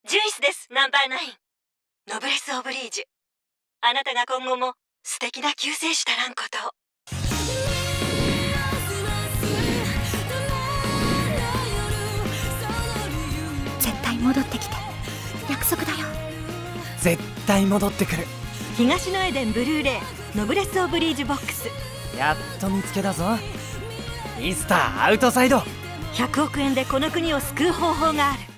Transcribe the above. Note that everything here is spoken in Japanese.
ジュイスです。ナンバー9ノブレス・オブリージュ。あなたが今後も素敵な救世主たらんことを。 絶対戻ってきて、約束だよ。 絶対戻ってくる。 東のエデンブルーレイノブレス・オブリージュボックス。 やっと見つけたぞ。ミスターアウトサイド。 100億円でこの国を救う方法がある。